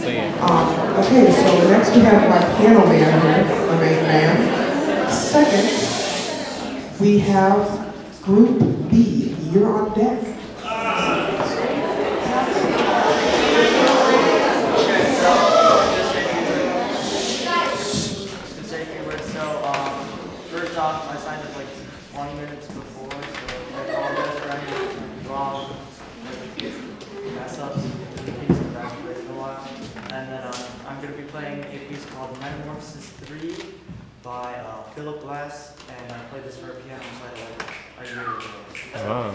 Okay, so next we have my piano man here, my main man. Second, we have Group B. You're on deck. First off, I signed up like 20 minutes before, so I apologize for any wrong mess ups in the piece because I've played it a while. And then I'm going to be playing a piece called Metamorphosis 3 by Philip Glass, and I played this for a piano recital like a year ago. Wow.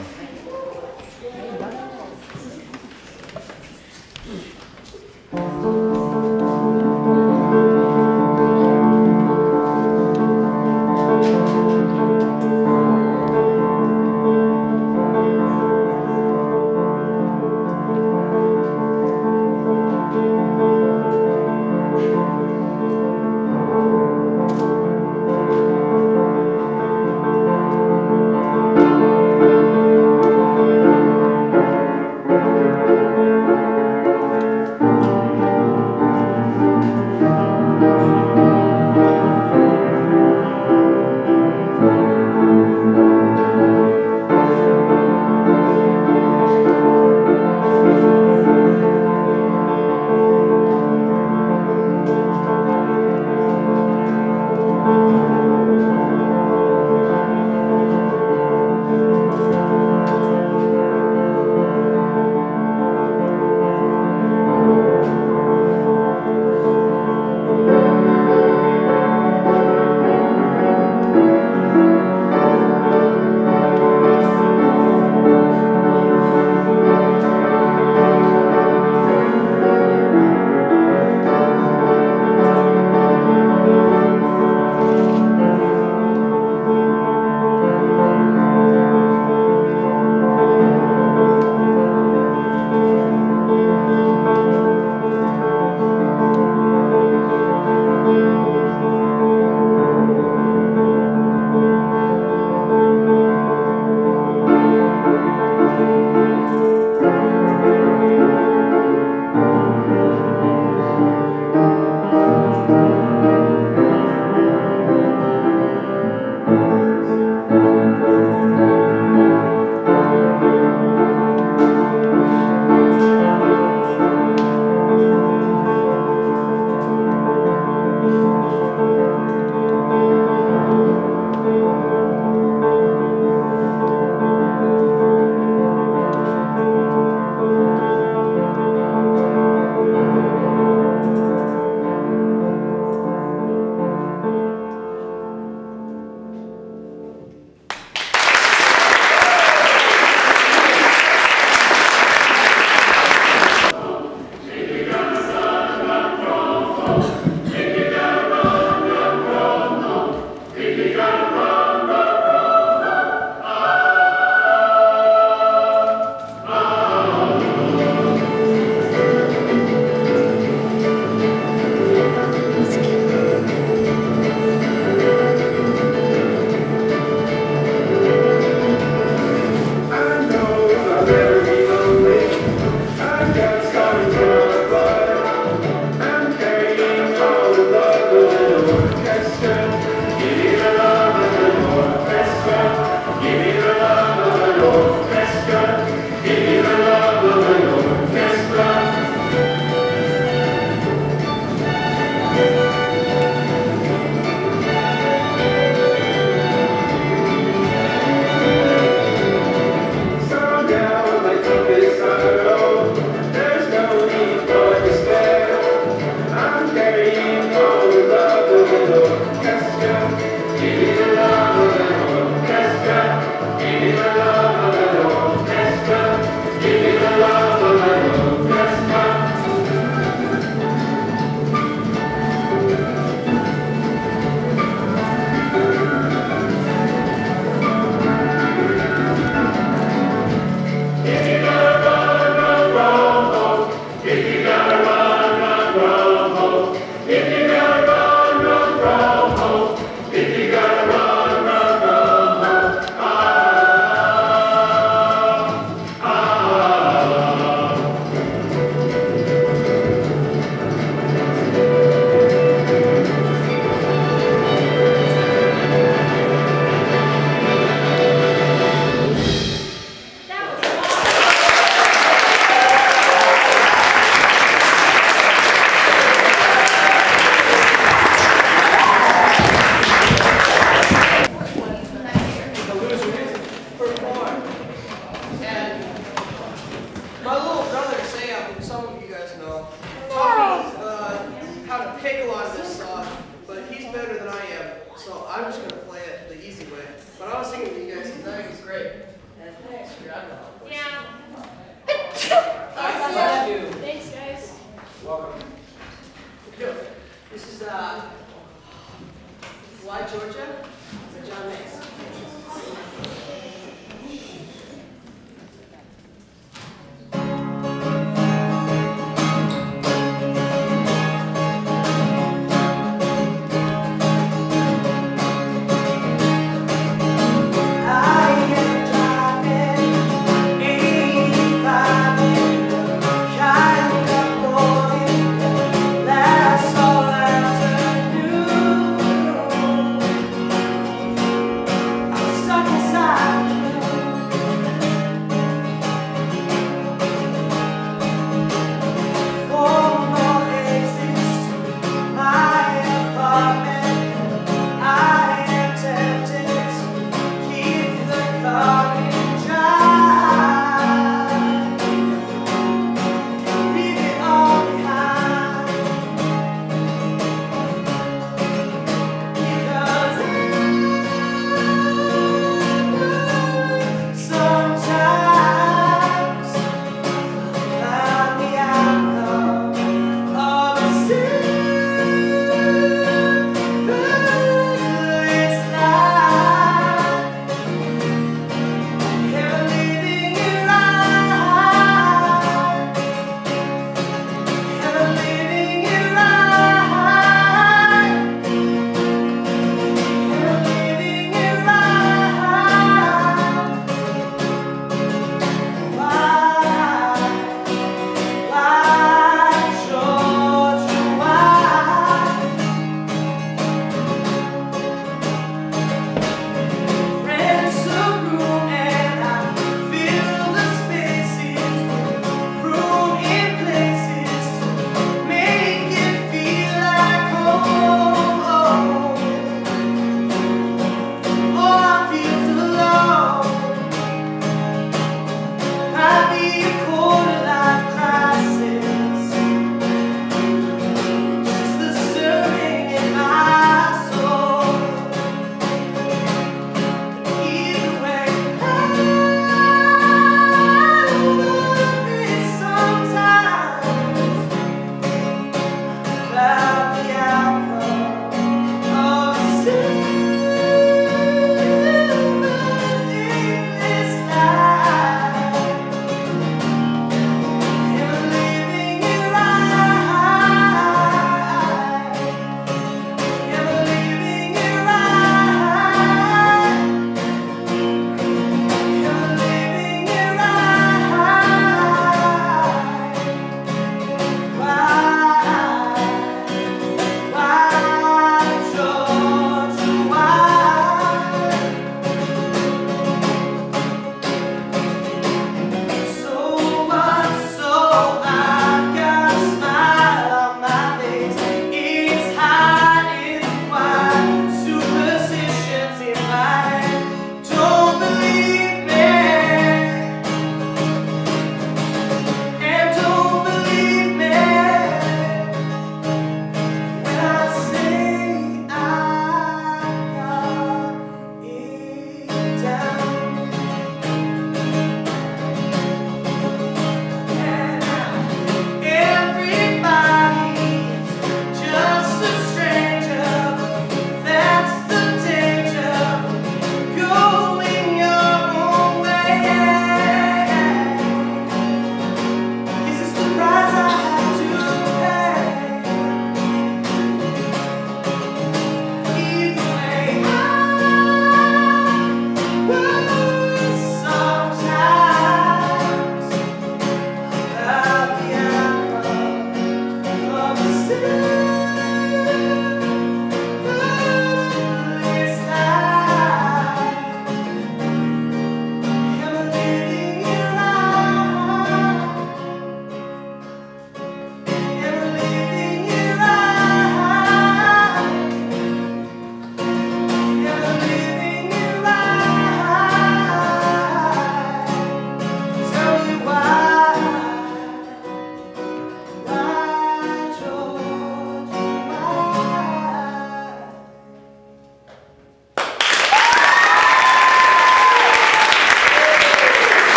ago, taught me how to pick a lot of this song, but he's better than I am, so I'm just going to play it the easy way. But I was singing to you guys because I think it's great. And thanks for having me. Yeah. Thank you. Thanks, guys. Welcome. Okay. This is Why Georgia? By John Mace. Say